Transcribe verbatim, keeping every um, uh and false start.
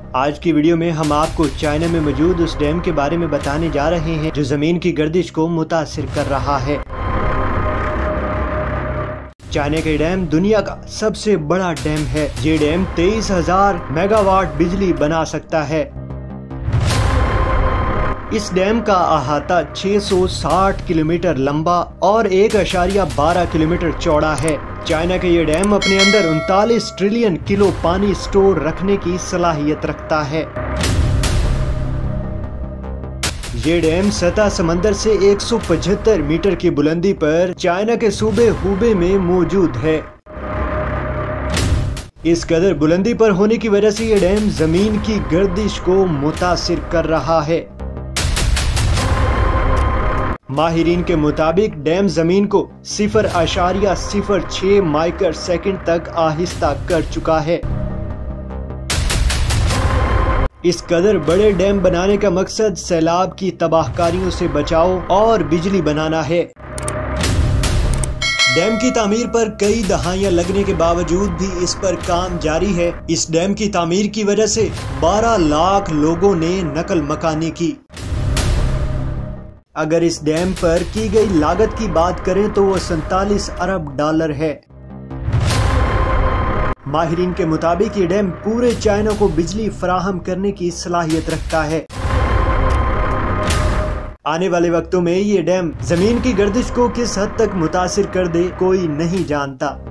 आज की वीडियो में हम आपको चाइना में मौजूद उस डैम के बारे में बताने जा रहे हैं जो जमीन की गर्दिश को मुतासिर कर रहा है। चाइना का डैम दुनिया का सबसे बड़ा डैम है। ये डैम तेईस हजार मेगावाट बिजली बना सकता है। इस डैम का अहाता छह सौ साठ किलोमीटर लंबा और एक अशारिया बारह किलोमीटर चौड़ा है। चाइना का ये डैम अपने अंदर उनतालीस ट्रिलियन किलो पानी स्टोर रखने की सलाहियत रखता है। ये डैम सतह समंदर से एक सौ पचहत्तर मीटर की बुलंदी पर चाइना के सूबे हुबे में मौजूद है। इस कदर बुलंदी पर होने की वजह से ये डैम जमीन की गर्दिश को मुतासिर कर रहा है। माहिरीन के मुताबिक डैम जमीन को सिफर आशारिया सिफर छह माइक्रो सेकंड तक आहिस्ता कर चुका है। इस कदर बड़े डैम बनाने का मकसद सैलाब की तबाहकारियों से बचाव और बिजली बनाना है। डैम की तामीर पर कई दहाइयां लगने के बावजूद भी इस पर काम जारी है। इस डैम की तामीर की वजह से बारह लाख लोगों ने नकल मकानी की। अगर इस डैम पर की गई लागत की बात करें तो वो सैंतालीस अरब डॉलर है। माहिरीन के मुताबिक ये डैम पूरे चाइना को बिजली फराहम करने की सलाहियत रखता है। आने वाले वक्तों में ये डैम जमीन की गर्दिश को किस हद तक मुतासिर कर दे कोई नहीं जानता।